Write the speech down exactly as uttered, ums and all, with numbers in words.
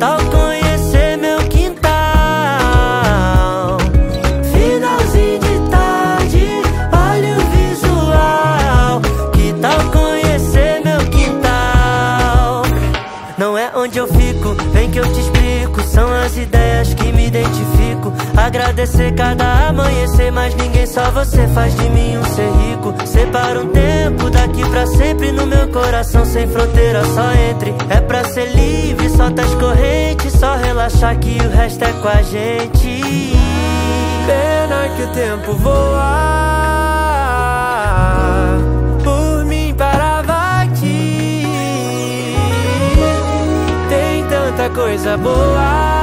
tal conhecer meu quintal? Finalzinho de tarde, olha o visual. Que tal conhecer meu quintal? Não é onde eu fico, vem que eu te explico. São as ideias que me identifico. Agradecer cada amanhecer, mas ninguém, só você faz de mim um ser rico. Separa um tempo daqui pra sempre no meu coração, sem fronteira, só entre. É pra ser livre, solta as correntes, só relaxar que o resto é com a gente. Pena que o tempo voa, por mim parava aqui. Tem tanta coisa boa